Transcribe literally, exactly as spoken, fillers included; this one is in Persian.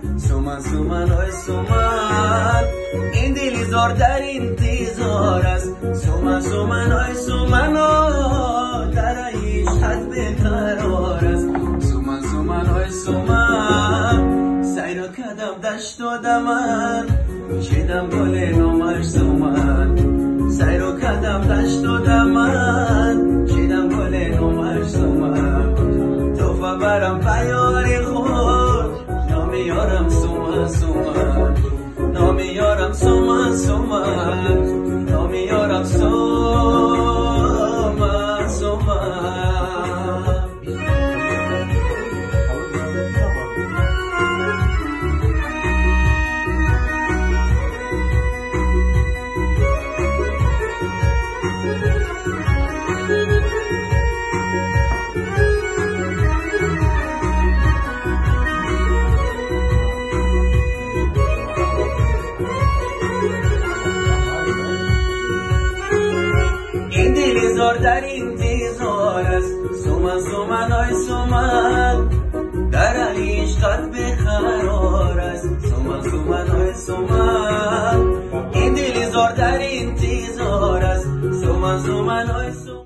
سومن سومن های سومن، این دلی زار در انتظار است. سومن سومن های سومن در عشقت بقرار است. سومن سومن های سومن، سیر و کدم دشت و دمن، چیدم گل نامش سومن. سیر و کدم دشت و دمن، چیدم گل نامش سومن. توفه برم بیار خود، نام یارم سومن سومن، نام یارم سومن سومن، نام یارم سومن سومن. زار در انتظار است. سومن سومن های سومن، در عشقت بقرار است. سومن سومن های سومن، این دل زار در انتظار است. سومن سومن